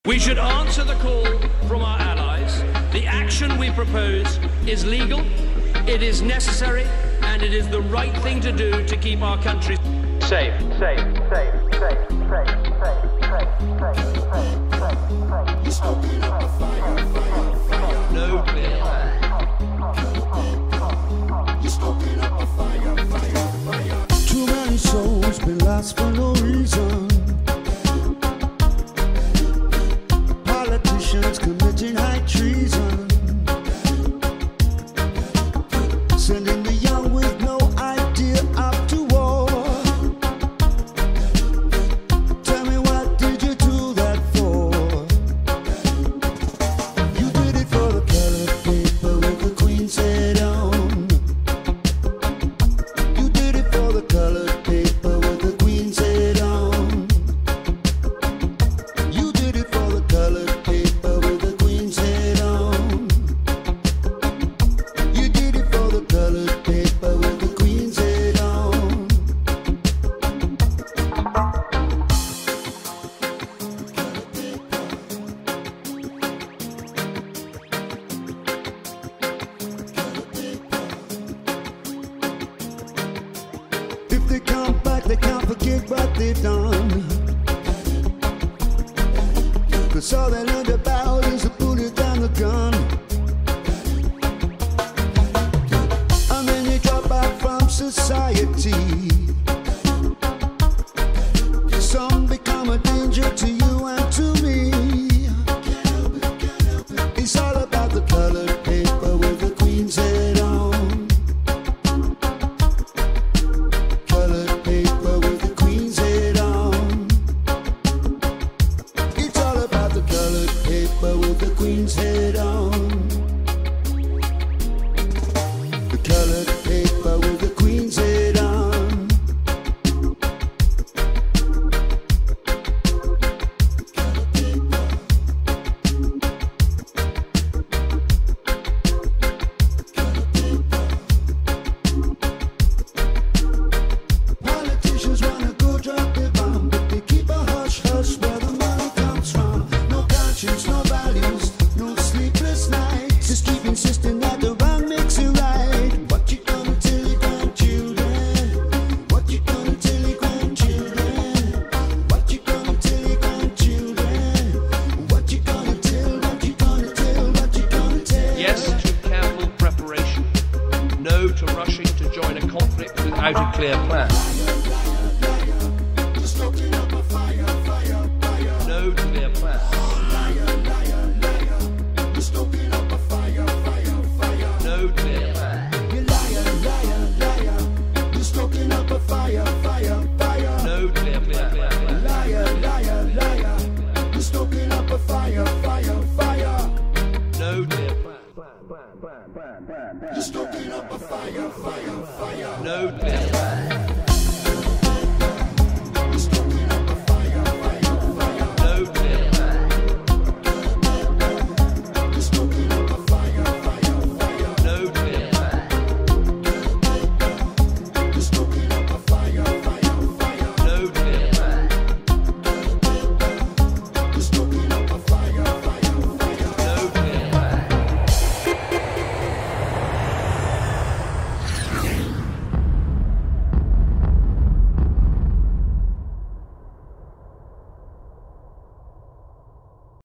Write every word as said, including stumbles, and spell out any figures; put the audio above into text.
We should answer the call from our allies. The action we propose is legal, it is necessary, and it is the right thing to do to keep our country safe. Safe, safe, safe, safe, safe, safe, safe, safe, safe. You're stoking up a fire, fire, fire. No clear plan. You're stoking up a fire, fire, fire. Too many souls been lost for no reason. Politicians committing high treason, sending the young with no idea up to war. Tell me, what did you do that for? You did it for the colored paper with the Queen's head on. You did it for the colored paper with the Queen's head on. You did it for the colored paper with the Queen's head on. You did it for the colored paper with the Queen's head on. If they come back, they can't forget what they've done. 'Cause all they learned about is the bullet and the gun. And then you drop out from society. Some become a danger to you and to me. It's all about the colored paper with the Queen's head on. Colored paper with the Queen's head on. It's all about the colored paper with the Queen's head on. The colored paper with the Queen's head on. Politicians wanna go drop the bomb, but they keep a hush hush where the money comes from. No conscience, no values, no sleepless nights. Just keep insisting that the wrong makes it right. What you gonna tell your grandchildren? What you gonna tell your grandchildren? What you gonna tell your grandchildren? What you gonna tell, what you gonna tell, what you gonna tell? Yes to careful preparation. No to rushing to join a conflict without a clear plan. You're stoking up a fire, fire, fire. No clear plan. Liar, liar, liar. You're stoking up a fire, fire, fire. No clear plan. You liar, liar, liar. You're stoking up a fire, fire, fire. No clear plan. Liar, liar, liar. You're stoking up a fire, fire, fire. No clear plan. You're stoking up a fire, fire, fire. No clear plan.